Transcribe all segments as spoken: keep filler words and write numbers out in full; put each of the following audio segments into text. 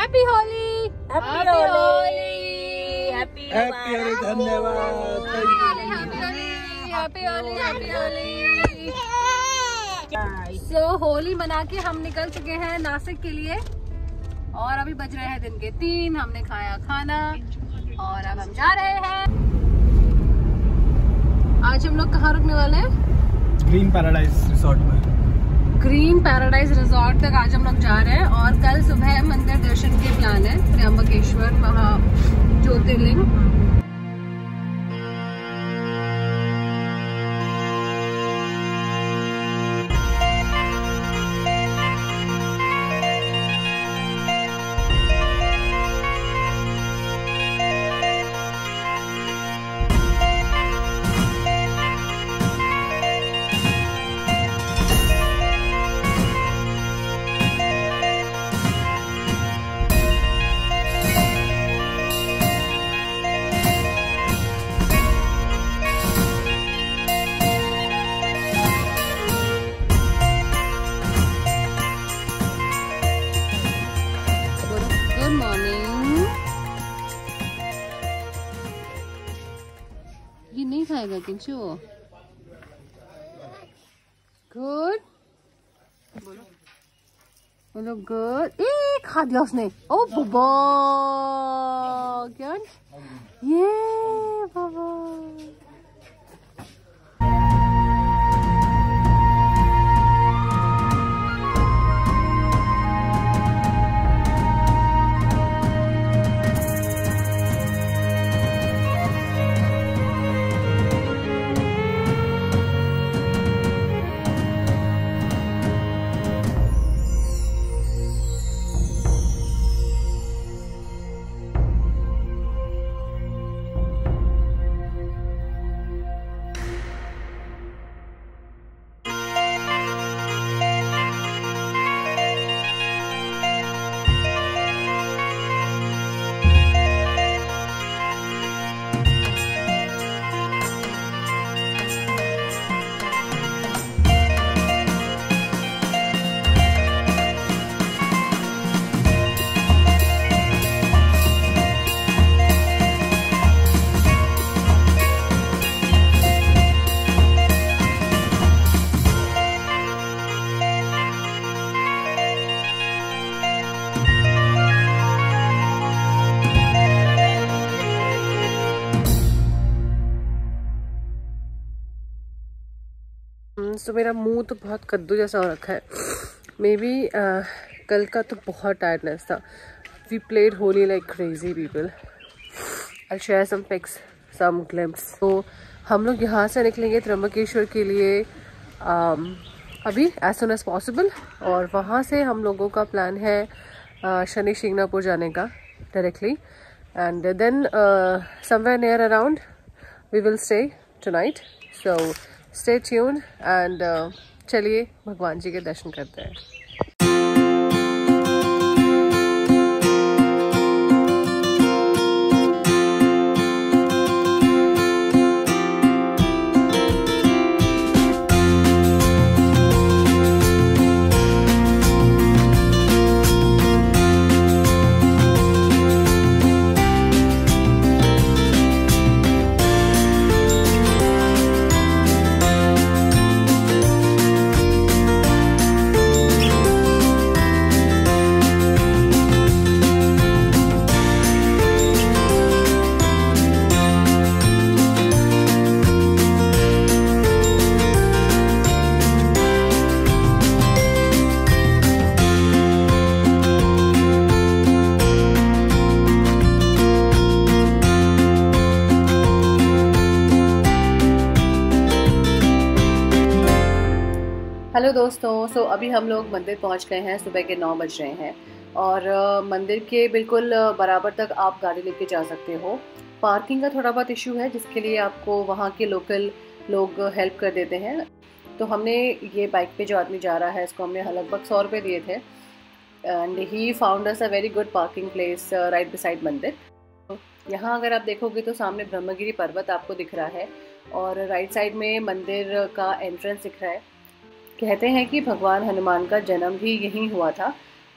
Happy Holi, happy Holi, happy Holi, धन्यवाद, happy Holi, happy Holi. So Holi मना के हम निकल चुके हैं नासिक के लिए और अभी बज रहे हैं दिन के तीन। हमने खाया खाना और अब हम जा रहे हैं। आज हम लोग कहाँ रुकने वाले हैं? ग्रीन पैराडाइज रिसोर्ट में। ग्रीन पैराडाइज रिजॉर्ट तक आज हम लोग जा रहे हैं और कल सुबह मंदिर दर्शन के प्लान है। त्र्यंबकेश्वर महा ज्योतिर्लिंग। ये नहीं खाएगा किंचू। गुड बोलो बोलो गुड। ए खा दिया उसने। ओ बाबा क्या ये बाबा। तो मेरा मुंह तो बहुत कद्दू जैसा हो रखा है। मे बी कल का तो बहुत टायर्डनेस था। We played Holi like crazy people. I share some pics some glimpse. तो हम लोग यहाँ से निकलेंगे त्र्यंबकेश्वर के लिए um, अभी एज सुन एज पॉसिबल। और वहाँ से हम लोगों का प्लान है uh, शनि शिंगणापुर जाने का directly. And then somewhere near around we will stay tonight. So stay tuned and चलिए भगवान जी के दर्शन करते हैं। हेलो दोस्तों, सो so, अभी हम लोग मंदिर पहुंच गए हैं। सुबह के नौ बज रहे हैं और uh, मंदिर के बिल्कुल uh, बराबर तक आप गाड़ी लेके जा सकते हो। पार्किंग का थोड़ा बहुत इशू है जिसके लिए आपको वहाँ के लोकल लोग हेल्प कर देते हैं। तो हमने ये बाइक पे जो आदमी जा रहा है इसको हमने लगभग सौ रुपये दिए थे and he found us a very good parking place right beside mandir. यहाँ अगर आप देखोगे तो सामने ब्रह्मगिरी पर्वत आपको दिख रहा है और राइट साइड में मंदिर का एंट्रेंस दिख रहा है। कहते हैं कि भगवान हनुमान का जन्म भी यहीं हुआ था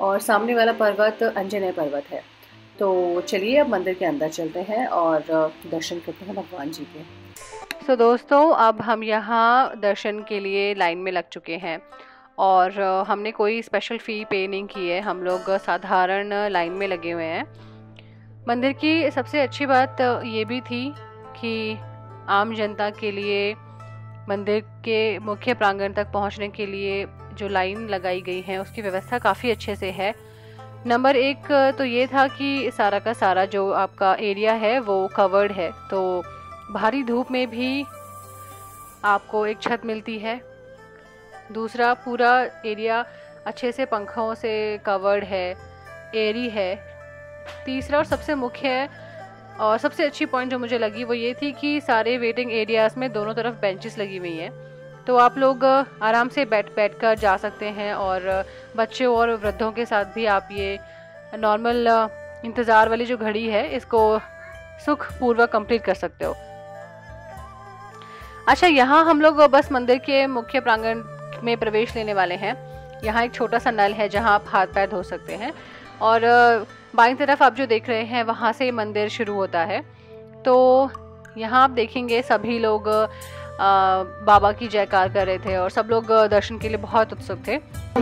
और सामने वाला पर्वत अंजनेय पर्वत है। तो चलिए अब मंदिर के अंदर चलते हैं और दर्शन करते हैं भगवान जी के। सो so, दोस्तों अब हम यहाँ दर्शन के लिए लाइन में लग चुके हैं और हमने कोई स्पेशल फ़ी पे नहीं की है, हम लोग साधारण लाइन में लगे हुए हैं। मंदिर की सबसे अच्छी बात ये भी थी कि आम जनता के लिए मंदिर के मुख्य प्रांगण तक पहुंचने के लिए जो लाइन लगाई गई है उसकी व्यवस्था काफ़ी अच्छे से है। नंबर एक तो ये था कि सारा का सारा जो आपका एरिया है वो कवर्ड है, तो भारी धूप में भी आपको एक छत मिलती है। दूसरा, पूरा एरिया अच्छे से पंखों से कवर्ड है, एरी है। तीसरा और सबसे मुख्य और सबसे अच्छी पॉइंट जो मुझे लगी वो ये थी कि सारे वेटिंग एरियाज़ में दोनों तरफ बेंचेस लगी हुई हैं, तो आप लोग आराम से बैठ बैठ कर जा सकते हैं और बच्चों और वृद्धों के साथ भी आप ये नॉर्मल इंतज़ार वाली जो घड़ी है इसको सुखपूर्वक कंप्लीट कर सकते हो। अच्छा, यहाँ हम लोग बस मंदिर के मुख्य प्रांगण में प्रवेश लेने वाले हैं। यहाँ एक छोटा सा नल है जहाँ आप हाथ पैर धो सकते हैं और बाईं तरफ आप जो देख रहे हैं वहाँ से मंदिर शुरू होता है। तो यहाँ आप देखेंगे सभी लोग आ, बाबा की जयकार कर रहे थे और सब लोग दर्शन के लिए बहुत उत्सुक थे।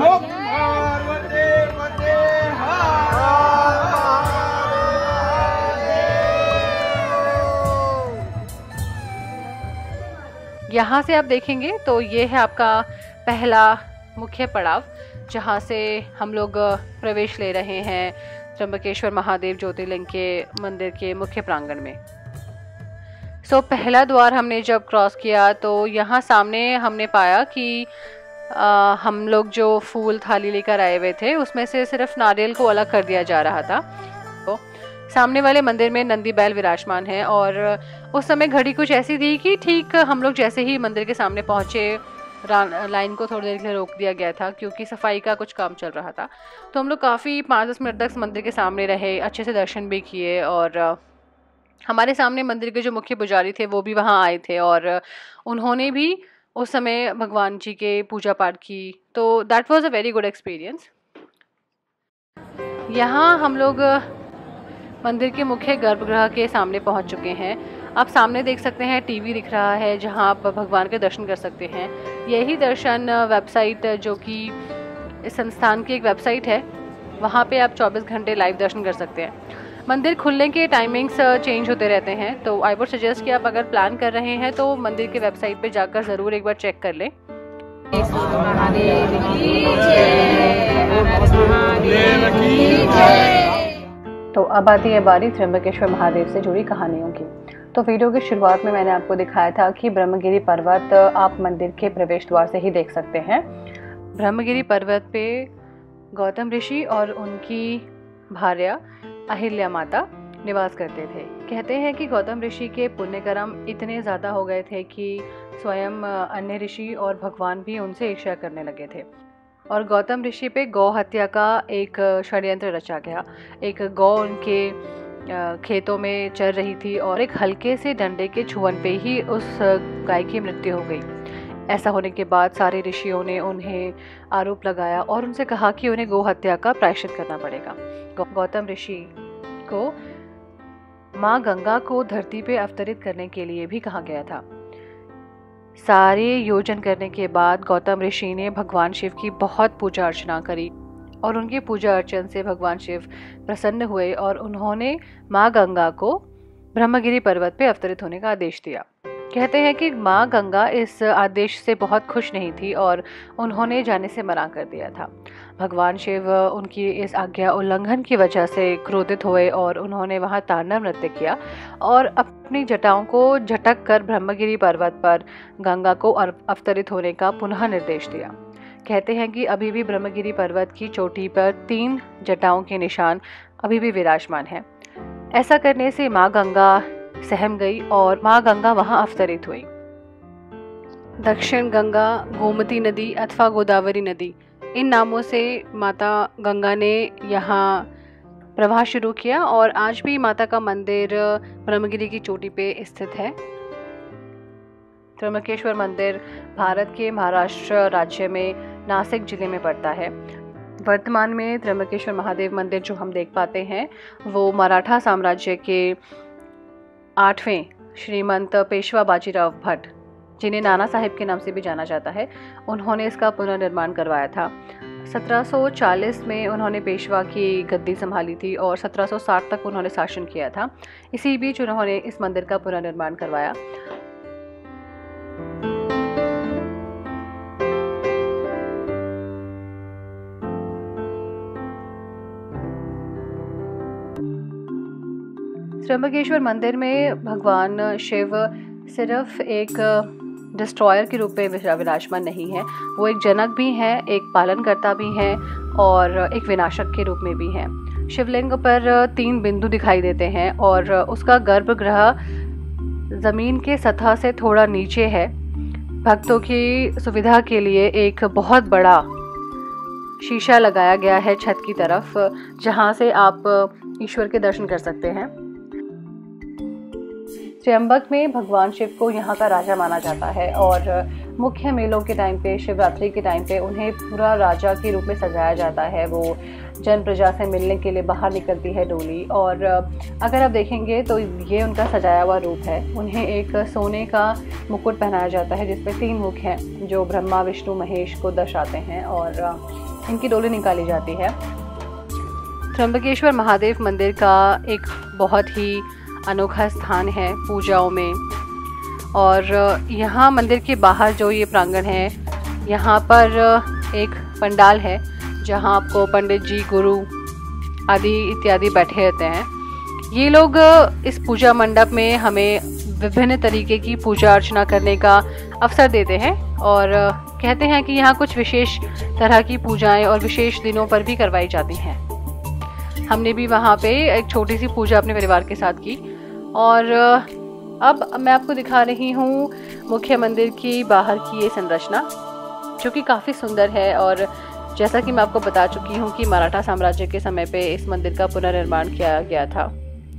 यहाँ से आप देखेंगे तो ये है आपका पहला मुख्य पड़ाव जहाँ से हम लोग प्रवेश ले रहे हैं त्र्यंबकेश्वर महादेव ज्योतिर्लिंग के मंदिर के मुख्य प्रांगण में। सो so, पहला द्वार हमने जब क्रॉस किया तो यहाँ सामने हमने पाया कि आ, हम लोग जो फूल थाली लेकर आए हुए थे उसमें से सिर्फ नारियल को अलग कर दिया जा रहा था। तो सामने वाले मंदिर में नंदी बैल विराजमान है और उस समय घड़ी कुछ ऐसी थी कि ठीक हम लोग जैसे ही मंदिर के सामने पहुँचे लाइन को थोड़ी देर के लिए रोक दिया गया था क्योंकि सफाई का कुछ काम चल रहा था। तो हम लोग काफ़ी पाँच दस मिनट तक मंदिर के सामने रहे, अच्छे से दर्शन भी किए और हमारे सामने मंदिर के जो मुख्य पुजारी थे वो भी वहाँ आए थे और उन्होंने भी उस समय भगवान जी के पूजा पाठ की। तो that was a very good experience. यहाँ हम लोग मंदिर के मुख्य गर्भगृह के सामने पहुँच चुके हैं। आप सामने देख सकते हैं टीवी दिख रहा है जहां आप भगवान के दर्शन कर सकते हैं। यही दर्शन वेबसाइट जो कि इस संस्थान की एक वेबसाइट है, वहां पे आप चौबीस घंटे लाइव दर्शन कर सकते हैं। मंदिर खुलने के टाइमिंग्स चेंज होते रहते हैं, तो आई वुड सजेस्ट कि आप अगर प्लान कर रहे हैं तो मंदिर के वेबसाइट पे जाकर ज़रूर एक बार चेक कर लें। तो अब आती है बारी त्र्यंबकेश्वर महादेव से जुड़ी कहानियों की। तो वीडियो की शुरुआत में मैंने आपको दिखाया था कि ब्रह्मगिरी पर्वत आप मंदिर के प्रवेश द्वार से ही देख सकते हैं। ब्रह्मगिरी पर्वत पे गौतम ऋषि और उनकी भार्या अहिल्या माता निवास करते थे। कहते हैं कि गौतम ऋषि के पुण्य कर्म इतने ज़्यादा हो गए थे कि स्वयं अन्य ऋषि और भगवान भी उनसे ईर्ष्या करने लगे थे और गौतम ऋषि पे गौ हत्या का एक षड्यंत्र रचा गया। एक गौ उनके खेतों में चर रही थी और एक हल्के से डंडे के छुअन पे ही उस गाय की मृत्यु हो गई। ऐसा होने के बाद सारे ऋषियों ने उन्हें आरोप लगाया और उनसे कहा कि उन्हें गौ हत्या का प्रायश्चित करना पड़ेगा। गौतम ऋषि को माँ गंगा को धरती पे अवतरित करने के लिए भी कहा गया था। सारे योजन करने के बाद गौतम ऋषि ने भगवान शिव की बहुत पूजा अर्चना करी और उनकी पूजा अर्चन से भगवान शिव प्रसन्न हुए और उन्होंने माँ गंगा को ब्रह्मगिरी पर्वत पे अवतरित होने का आदेश दिया। कहते हैं कि माँ गंगा इस आदेश से बहुत खुश नहीं थी और उन्होंने जाने से मना कर दिया था। भगवान शिव उनकी इस आज्ञा उल्लंघन की वजह से क्रोधित हुए और उन्होंने वहाँ तांडव नृत्य किया और अपनी जटाओं को झटक कर ब्रह्मगिरी पर्वत पर गंगा को अवतरित होने का पुनः निर्देश दिया। कहते हैं कि अभी भी ब्रह्मगिरी पर्वत की चोटी पर तीन जटाओं के निशान अभी भी विराजमान हैं। ऐसा करने से माँ गंगा सहम गई और माँ गंगा वहां अवतरित हुई। दक्षिण गंगा, गोमती नदी अथवा गोदावरी नदी, इन नामों से माता गंगा ने यहाँ प्रवाह शुरू किया और आज भी माता का मंदिर ब्रह्मगिरी की चोटी पे स्थित है। त्र्यंबकेश्वर मंदिर भारत के महाराष्ट्र राज्य में नासिक जिले में पड़ता है। वर्तमान में त्र्यंबकेश्वर महादेव मंदिर जो हम देख पाते हैं वो मराठा साम्राज्य के आठवें श्रीमंत पेशवा बाजीराव भट्ट, जिन्हें नाना साहिब के नाम से भी जाना जाता है, उन्होंने इसका पुनर्निर्माण करवाया था। सत्रह सौ चालीस में उन्होंने पेशवा की गद्दी संभाली थी और सत्रह सौ साठ तक उन्होंने शासन किया था। इसी बीच उन्होंने इस मंदिर का पुनर्निर्माण करवाया। त्र्यंबकेश्वर मंदिर में भगवान शिव सिर्फ एक डिस्ट्रॉयर के रूप में विराजमान नहीं है, वो एक जनक भी हैं, एक पालनकर्ता भी हैं और एक विनाशक के रूप में भी हैं। शिवलिंग पर तीन बिंदु दिखाई देते हैं और उसका गर्भगृह ज़मीन के सतह से थोड़ा नीचे है। भक्तों की सुविधा के लिए एक बहुत बड़ा शीशा लगाया गया है छत की तरफ, जहां से आप ईश्वर के दर्शन कर सकते हैं। त्र्यंबक में भगवान शिव को यहाँ का राजा माना जाता है और मुख्य मेलों के टाइम पे, शिवरात्रि के टाइम पे उन्हें पूरा राजा के रूप में सजाया जाता है। वो जन प्रजा से मिलने के लिए बाहर निकलती है डोली, और अगर आप देखेंगे तो ये उनका सजाया हुआ रूप है। उन्हें एक सोने का मुकुट पहनाया जाता है जिसमें तीन मुख हैं जो ब्रह्मा विष्णु महेश को दर्शाते हैं, और इनकी डोली निकाली जाती है। त्र्यंबकेश्वर महादेव मंदिर का एक बहुत ही अनोखा स्थान है पूजाओं में, और यहाँ मंदिर के बाहर जो ये प्रांगण है, यहाँ पर एक पंडाल है जहाँ आपको पंडित जी, गुरु आदि इत्यादि बैठे रहते हैं। ये लोग इस पूजा मंडप में हमें विभिन्न तरीके की पूजा अर्चना करने का अवसर देते हैं और कहते हैं कि यहाँ कुछ विशेष तरह की पूजाएं और विशेष दिनों पर भी करवाई जाती हैं। हमने भी वहाँ पे एक छोटी सी पूजा अपने परिवार के साथ की, और अब मैं आपको दिखा रही हूँ मुख्य मंदिर की बाहर की ये संरचना, जो कि काफ़ी सुंदर है। और जैसा कि मैं आपको बता चुकी हूँ कि मराठा साम्राज्य के समय पे इस मंदिर का पुनर्निर्माण किया गया था।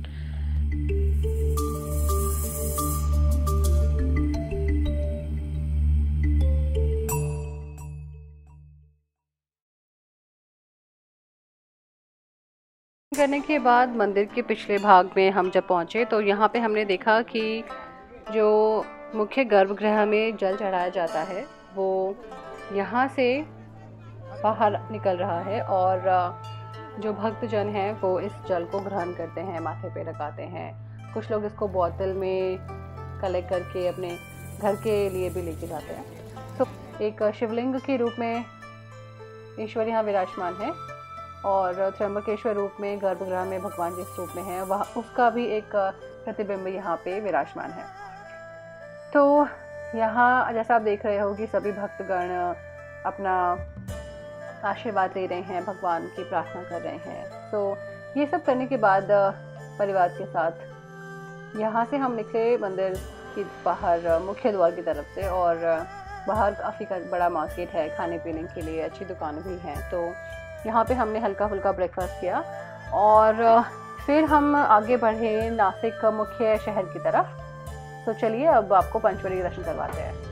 करने के बाद मंदिर के पिछले भाग में हम जब पहुंचे तो यहाँ पे हमने देखा कि जो मुख्य गर्भगृह में जल चढ़ाया जाता है वो यहाँ से बाहर निकल रहा है, और जो भक्तजन हैं वो इस जल को ग्रहण करते हैं, माथे पे लगाते हैं। कुछ लोग इसको बोतल में कलेक्ट करके अपने घर के लिए भी लेके जाते हैं। तो एक शिवलिंग के रूप में ईश्वर यहाँ विराजमान है, और त्र्यंबकेश्वर रूप में गर्भगृह में भगवान जिस रूप में है वह उसका भी एक प्रतिबिंब यहाँ पे विराजमान है। तो यहाँ जैसा आप देख रहे हो कि सभी भक्तगण अपना आशीर्वाद ले रहे हैं, भगवान की प्रार्थना कर रहे हैं। तो ये सब करने के बाद परिवार के साथ यहाँ से हम निकले मंदिर की बाहर मुख्य द्वार की तरफ से, और बाहर काफ़ी बड़ा मार्केट है, खाने पीने के लिए अच्छी दुकान भी हैं। तो यहाँ पे हमने हल्का फुल्का ब्रेकफास्ट किया और फिर हम आगे बढ़े नासिक मुख्य शहर की तरफ। तो चलिए अब आपको पंचवटी के दर्शन करवाते हैं।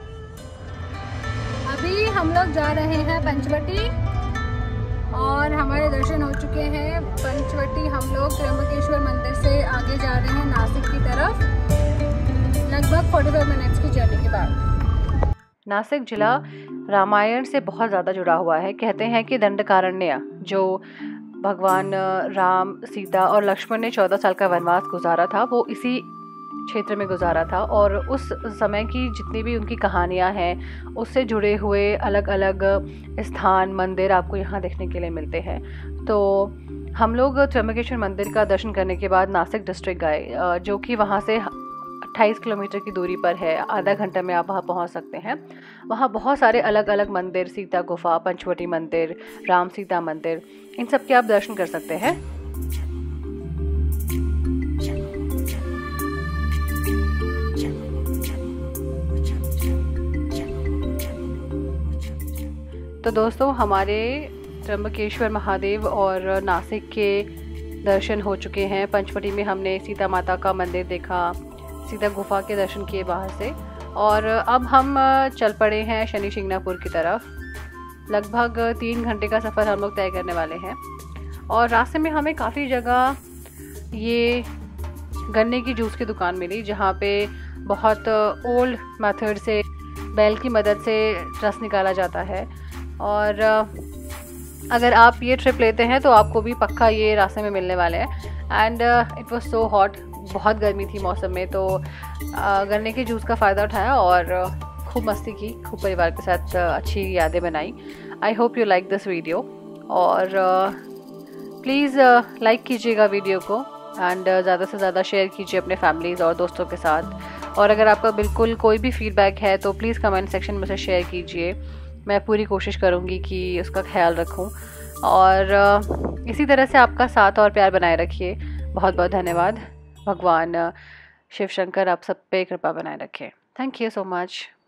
अभी हम लोग जा रहे हैं पंचवटी और हमारे दर्शन हो चुके हैं। पंचवटी हम लोग त्र्यंबकेश्वर मंदिर से आगे जा रहे हैं नासिक की तरफ, लगभग पैंतालीस मिनट्स की जर्नी के बाद। नासिक जिला रामायण से बहुत ज़्यादा जुड़ा हुआ है। कहते हैं कि दंडकारण्य जो भगवान राम, सीता और लक्ष्मण ने चौदह साल का वनवास गुजारा था वो इसी क्षेत्र में गुजारा था, और उस समय की जितनी भी उनकी कहानियां हैं उससे जुड़े हुए अलग अलग स्थान, मंदिर आपको यहाँ देखने के लिए मिलते हैं। तो हम लोग त्र्यंबकेश्वर मंदिर का दर्शन करने के बाद नासिक डिस्ट्रिक्ट गए, जो कि वहाँ से अट्ठाईस किलोमीटर की दूरी पर है। आधा घंटा में आप वहाँ पहुँच सकते हैं। वहाँ बहुत सारे अलग अलग मंदिर, सीता गुफा, पंचवटी मंदिर, राम सीता मंदिर, इन सब के आप दर्शन कर सकते हैं। तो दोस्तों हमारे त्र्यंबकेश्वर महादेव और नासिक के दर्शन हो चुके हैं। पंचवटी में हमने सीता माता का मंदिर देखा, सीता गुफा के दर्शन किए बाहर से, और अब हम चल पड़े हैं शनि शिंगणापुर की तरफ। लगभग तीन घंटे का सफ़र हम लोग तय करने वाले हैं। और रास्ते में हमें काफ़ी जगह ये गन्ने की जूस की दुकान मिली, जहाँ पे बहुत ओल्ड मेथड से बैल की मदद से रस निकाला जाता है। और अगर आप ये ट्रिप लेते हैं तो आपको भी पक्का ये रास्ते में मिलने वाले हैं। And it was so hot, बहुत गर्मी थी मौसम में, तो uh, गन्ने के जूस का फ़ायदा उठाया और uh, खूब मस्ती की, खूब परिवार के साथ uh, अच्छी यादें बनाई। I hope you like this video, और प्लीज़ uh, लाइक uh, कीजिएगा वीडियो को, एंड uh, ज़्यादा से ज़्यादा शेयर कीजिए अपने फैमिलीज़ और दोस्तों के साथ। और अगर आपका बिल्कुल कोई भी फीडबैक है तो प्लीज़ कमेंट सेक्शन में से शेयर कीजिए। मैं पूरी कोशिश करूँगी कि उसका ख्याल रखूँ, और uh, इसी तरह से आपका साथ और प्यार बनाए रखिए। बहुत बहुत धन्यवाद। भगवान uh, शिव शंकर आप सब पे कृपा बनाए रखें। Thank you so much.